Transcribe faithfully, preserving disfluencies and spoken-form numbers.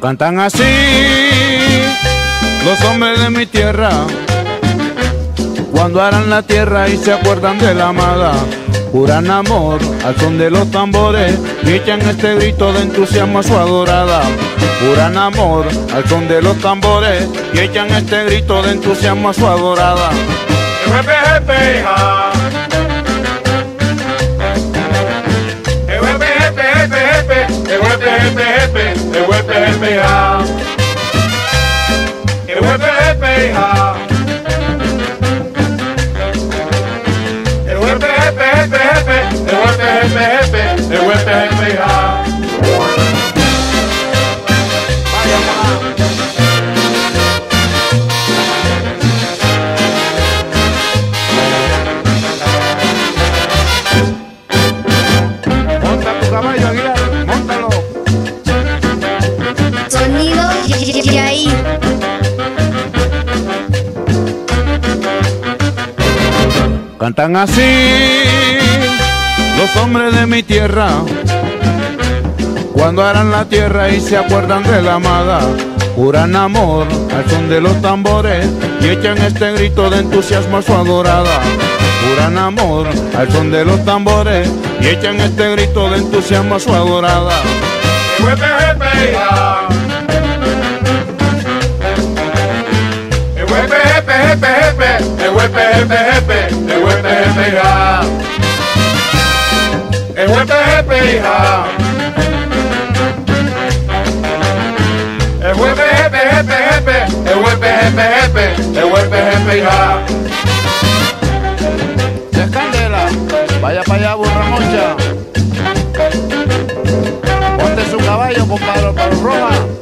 Cantan así los hombres de mi tierra, cuando aran la tierra y se acuerdan de la amada. Juran amor al son de los tambores y echan este grito de entusiasmo a su adorada. Juran amor al son de los tambores y echan este grito de entusiasmo a su adorada. Jepe, jepe, ja. Jepe, jepe, jepe, jepe. Jepe, jepe, jepe. Jepe, jepe, ja. Jepe, jepe, ja. Jepe, jepe, jepe, jepe. Jepe, jepe, jepe. Jepe, jepe, ja. Vaya, mamá. Monta tu caballo, Aguilar, móntalo. Sonido y ahí. Cantan así los hombres de mi tierra, cuando aran la tierra y se acuerdan de la amada. Juran amor al son de los tambores y echan este grito de entusiasmo a su adorada. Juran amor al son de los tambores y echan este grito de entusiasmo a su adorada. Jepe, jepe, ja. Jepe, jepe, jepe, jepe. Jepe, jepe, jepe. Jepe, jepe, ja. Jepe, jepe, ja. Jepe, jepe, jepe, jepe. Jepe, jepe, jepe. Jepe, jepe, ja. Descándela, vaya para allá, burra mocha. Monte su caballo, compadre, para Roma.